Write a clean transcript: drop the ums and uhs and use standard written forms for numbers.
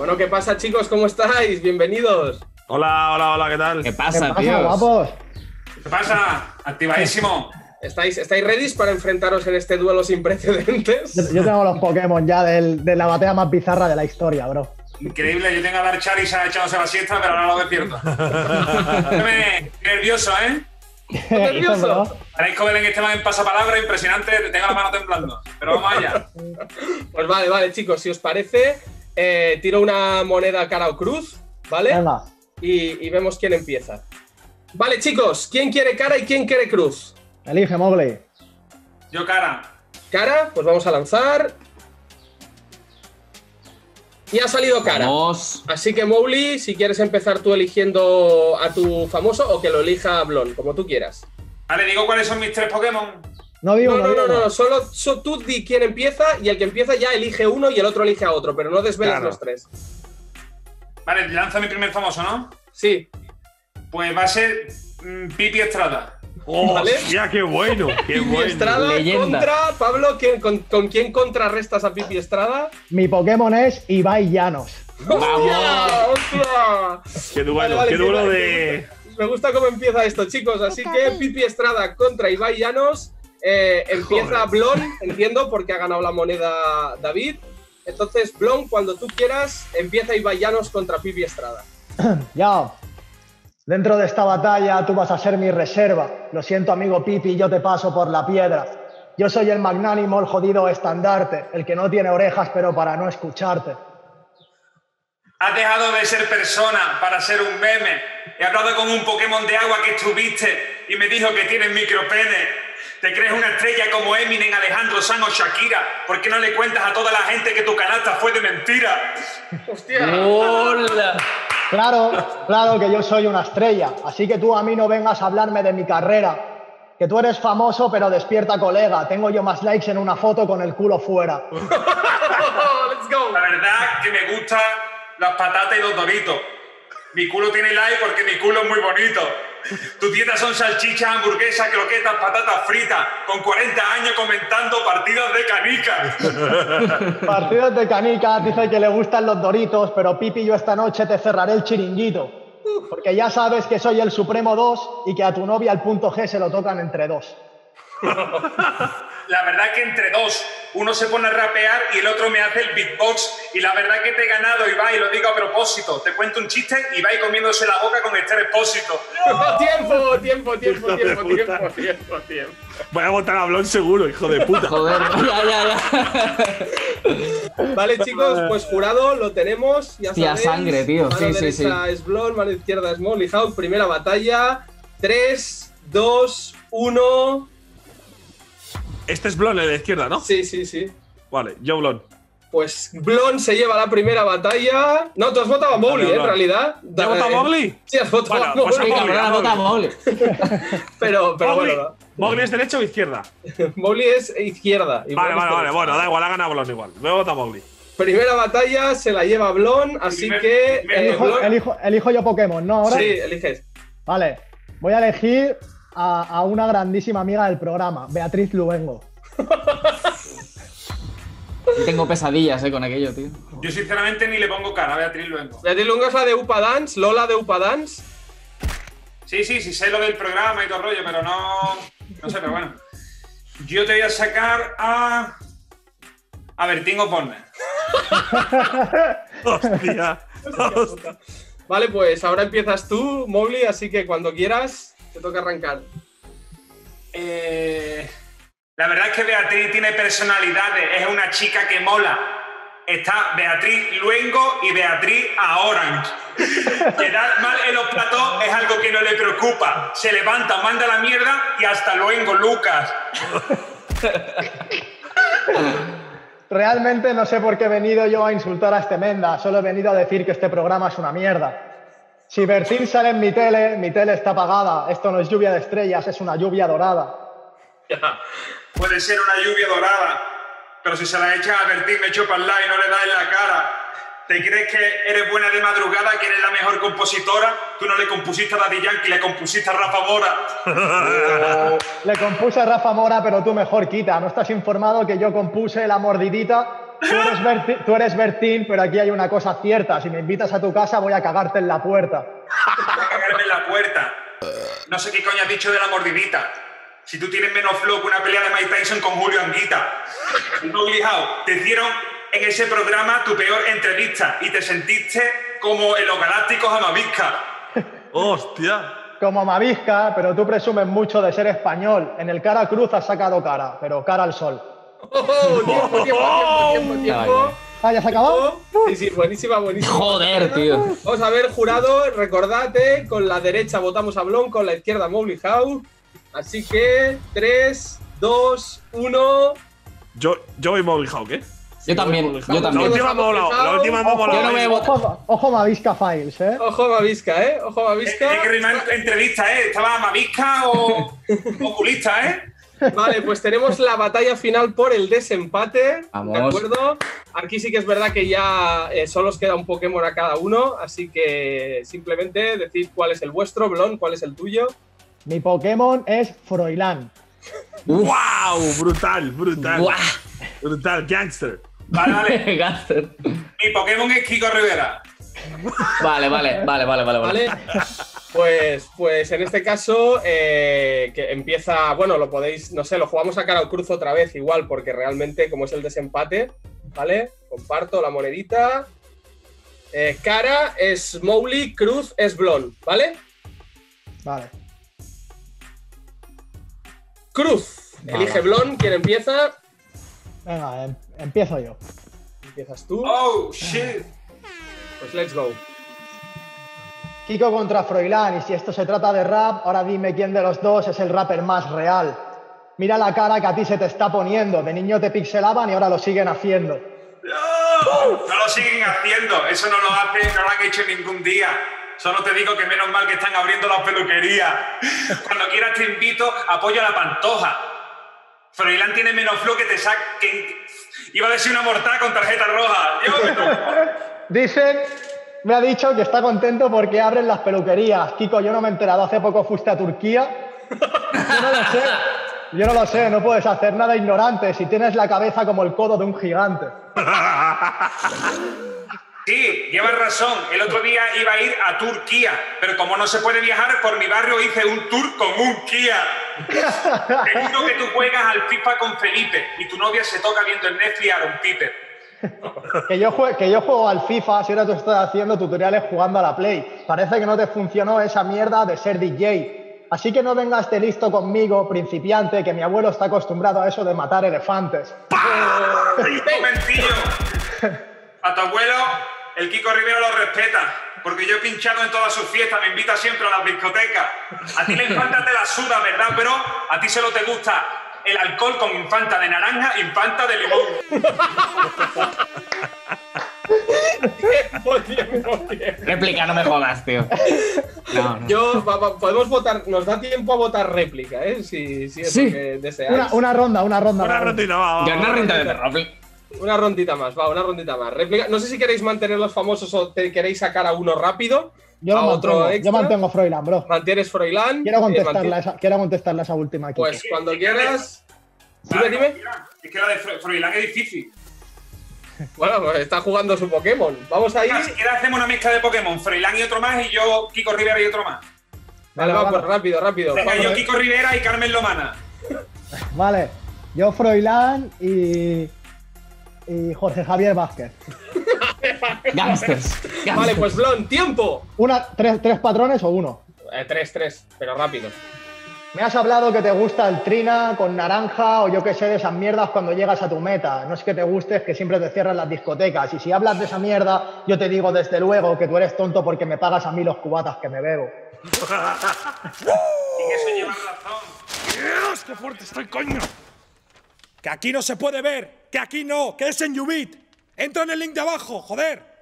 Bueno, ¿qué pasa, chicos? ¿Cómo estáis? Bienvenidos. Hola, ¿qué tal? ¿Qué pasa, tío? Guapos? ¿Qué pasa? Activadísimo. ¿Estáis ready para enfrentaros en este duelo sin precedentes? Yo tengo los Pokémon ya de la batalla más bizarra de la historia, bro. Increíble, yo tengo a Dark Charizard echándose la siesta, pero ahora lo despierto. Nervioso, ¿eh? ¿Nervioso? Parezco Belén Esteban en pasapalabra, impresionante, tengo la mano temblando. Pero vamos allá. Pues vale, chicos, si os parece, tiro una moneda cara o cruz, ¿vale? Venga. Y vemos quién empieza. Vale, chicos, ¿quién quiere cara y quién quiere cruz? Elige, Mowgli. Yo cara. Cara, pues vamos a lanzar. Y ha salido cara. Vamos. Así que, Mowgli, si quieres empezar tú eligiendo a tu famoso o que lo elija Blon, como tú quieras. Vale, digo cuáles son mis 3 Pokémon. No digo, No, solo tú di quién empieza y el que empieza ya elige uno y el otro elige a otro, pero no desveles Claro. los 3. Vale, lanzo mi primer famoso, ¿no? Sí. Pues va a ser Pipi Estrada. ¿Vale? ¡Hostia, qué bueno! ¡Qué Pipi bueno! Estrada Leyenda. contra Pablo. ¿Con quién contrarrestas a Pipi Estrada? Mi Pokémon es Ibai Llanos. ¡Hostia! ¡Hostia! ¡Qué duelo! Vale, ¡Qué duelo vale, de...! Me gusta cómo empieza esto, chicos. Así que Pipi Estrada contra Ibai Llanos. Empieza Blon, entiendo, porque ha ganado la moneda David. Entonces, Blon, cuando tú quieras, empieza Ibai Llanos contra Pipi Estrada. Ya. Dentro de esta batalla tú vas a ser mi reserva. Lo siento, amigo Pipi, yo te paso por la piedra. Yo soy el magnánimo, el jodido estandarte, el que no tiene orejas pero para no escucharte. Has dejado de ser persona para ser un meme. He hablado con un Pokémon de agua que estuviste y me dijo que tienes micropene. ¿Te crees una estrella como Eminem, Alejandro Sanz o Shakira? ¿Por qué no le cuentas a toda la gente que tu canasta fue de mentira? ¡Hostia! ¡Hola! Claro que yo soy una estrella, así que tú a mí no vengas a hablarme de mi carrera. Que tú eres famoso, pero despierta, colega. Tengo yo más likes en una foto con el culo fuera. ¡Let's go! La verdad que me gustan las patatas y los doritos. Mi culo tiene like porque mi culo es muy bonito. Tu dieta son salchichas, hamburguesas, croquetas, patatas fritas, con 40 años comentando partidas de canica. Partidos de canicas, dice que le gustan los doritos, pero Pipi, yo esta noche te cerraré el chiringuito. Porque ya sabes que soy el Supremo 2 y que a tu novia el punto G se lo tocan entre 2. La verdad que entre dos, uno se pone a rapear y el otro me hace el beatbox. Y la verdad que te he ganado, Ibai, lo digo a propósito. Te cuento un chiste, Ibai comiéndose la boca con Esther Expósito. ¡Tiempo! Voy a votar a Blon seguro, hijo de puta. Joder, ya. Vale, chicos, pues jurado lo tenemos. Ya Hostia, sabéis. sangre, tío. Mano Sí. derecha es Blon, mano izquierda es Molly Hawk. Primera batalla. 3, 2, 1. Este es Blon, el de la izquierda, ¿no? Sí. Vale, yo Blon. Pues Blon se lleva la primera batalla. No, tú has votado a Mowgli, Vale, en realidad. ¿Yo he votado a Mowgli? Sí, has votado Bueno, a pues a Mowgli. Mowgli. Cabrón, vota Mowgli. Pero Mowgli. bueno, ¿Mowgli es derecha o izquierda? Mowgli es izquierda. y Vale, Blon es derecha. bueno, da igual, ha ganado Blon igual. Voy a votar a Mowgli. Primera batalla se la lleva Blon, así que. Elijo yo Pokémon, ¿no? Ahora. Sí, eliges. Vale. Voy a elegir a una grandísima amiga del programa, Beatriz Luengo. Tengo pesadillas, con aquello, tío. Yo sinceramente ni le pongo cara a Beatriz Luengo. Beatriz Luengo es la de Upa Dance, Lola de Upa Dance. Sí, sé lo del programa y todo el rollo, pero no sé, pero bueno. Yo te voy a sacar a Bertín Osborne. Hostia. Vale, pues ahora empiezas tú, Mowgli, así que cuando quieras, te toca arrancar. La verdad es que Beatriz tiene personalidades, es una chica que mola. Está Beatriz Luengo y Beatriz a Orange. Quedar mal en los platos es algo que no le preocupa. Se levanta, manda la mierda y hasta luego, Lucas. Realmente no sé por qué he venido yo a insultar a este Menda, solo he venido a decir que este programa es una mierda. Si Bertín sale en mi tele está apagada. Esto no es lluvia de estrellas, es una lluvia dorada. Puede ser una lluvia dorada, pero si se la echas a Bertín me echo para el lado y no le das en la cara. ¿Te crees que eres buena de madrugada, que eres la mejor compositora? Tú no le compusiste a Daddy Yankee, le compusiste a Rafa Mora. Le compuse a Rafa Mora, pero tú mejor quita. ¿No estás informado que yo compuse La Mordidita? Tú eres Bertín, pero aquí hay una cosa cierta. Si me invitas a tu casa, voy a cagarte en la puerta. Voy a cagarme en la puerta. No sé qué coño has dicho de la mordidita. Si tú tienes menos flow que una pelea de Mike Tyson con Julio Anguita. Mowgli How, te hicieron en ese programa tu peor entrevista y te sentiste como en los Galácticos a Mavisca. ¡Hostia! Como Mavisca, pero tú presumes mucho de ser español. En el cara cruz has sacado cara, pero cara al sol. Tiempo. Ah, ¿ya se acabó? Sí, buenísima. Joder, tío. Vamos a ver, jurado, recordate, con la derecha votamos a Blon, con la izquierda a Mowgli How. Así que 3, 2, 1. Yo voy Mowgli How, ¿qué? Yo también. La última me ha molado. La última me ha Yo no me molado. voy. Ojo Mavisca Files, ¿eh? Ojo Mavisca, Ojo Mavisca. Hay que rimar entrevista, ¿Estaba Mavisca o oculista, Vale, pues tenemos la batalla final por el desempate. Vamos. ¿De acuerdo? Aquí sí que es verdad que ya solo os queda un Pokémon a cada uno, así que simplemente decid cuál es el vuestro, Blon, cuál es el tuyo. Mi Pokémon es Froilán. ¡Wow! Brutal. Buah. Brutal, gangster. Vale. Gánster. Mi Pokémon es Kiko Rivera. Vale. ¿Vale? Pues en este caso, que empieza, bueno, lo podéis, no sé, lo jugamos a cara o cruz otra vez igual, porque realmente como es el desempate, ¿vale? Comparto la monedita. Cara es Mowgli, cruz es Blon, ¿vale? Vale. Cruz. Elige Blon, ¿quién empieza? Venga, empiezo yo. Empiezas tú. Oh, shit. Pues let's go. Kiko contra Froilán, y si esto se trata de rap, ahora dime quién de los dos es el rapper más real. Mira la cara que a ti se te está poniendo. De niño te pixelaban y ahora lo siguen haciendo. No lo siguen haciendo. Eso no lo han hecho ningún día. Solo te digo que menos mal que están abriendo las peluquerías. Cuando quieras te invito, apoyo a la Pantoja. Froilán tiene menos flow que te saquen. Iba a decir una mortal con tarjeta roja. Dicen, me ha dicho que está contento porque abren las peluquerías. Kiko, yo no me he enterado. Hace poco fuiste a Turquía. Yo no lo sé, no puedes hacer nada ignorante si tienes la cabeza como el codo de un gigante. Sí, llevas razón. El otro día iba a ir a Turquía, pero como no se puede viajar, por mi barrio hice un tour con un Kia. Seguro que tú juegas al FIFA con Felipe y tu novia se toca viendo en Netflix a Aaron Piper. Que yo juego al FIFA, si ahora tú estás haciendo tutoriales jugando a la Play. Parece que no te funcionó esa mierda de ser DJ. Así que no vengas de listo conmigo, principiante, que mi abuelo está acostumbrado a eso de matar elefantes. Un momentillo. A tu abuelo, el Kiko Rivera lo respeta, porque yo he pinchado en todas sus fiestas, me invita siempre a las discotecas. A ti la infanta te la suda, ¿verdad? Pero a ti solo te gusta el alcohol con infanta de naranja, infanta de limón. Tiempo. Réplica, no me jodas, tío. No. Podemos votar, nos da tiempo a votar réplica, si es Sí. lo que deseáis. Una ronda. Una rutina, va. Ya una renta de réplica. Una rondita más, una rondita más. Réplica. No sé si queréis mantener los famosos o te queréis sacar a uno rápido. Yo mantengo Froilán, bro. Mantienes Froilán. Quiero contestarle a esa última aquí. Pues cuando quieras. Claro, Dime. Es que la de Froilán es difícil. Bueno, pues está jugando su Pokémon. Vamos a ir. Si quieres hacemos una mezcla de Pokémon, Froilán y otro más, y yo, Kiko Rivera y otro más. Vale, pues rápido. Venga, Vamos, yo, Kiko Rivera y Carmen Lomana. Vale, yo Froilán y Jorge Javier Vázquez. Gangsters. Vale, pues Blon, tiempo. ¿Tres patrones o uno? 3, pero rápido. Me has hablado que te gusta el Trina con naranja o yo qué sé de esas mierdas cuando llegas a tu meta. No es que te guste, es que siempre te cierran las discotecas. Y si hablas de esa mierda, yo te digo desde luego que tú eres tonto porque me pagas a mí los cubatas que me bebo. Y que eso lleva razón. ¡Dios, qué fuerte estoy, coño! Que aquí no se puede ver, que aquí no, que es en Ubit. Entra en el link de abajo, joder.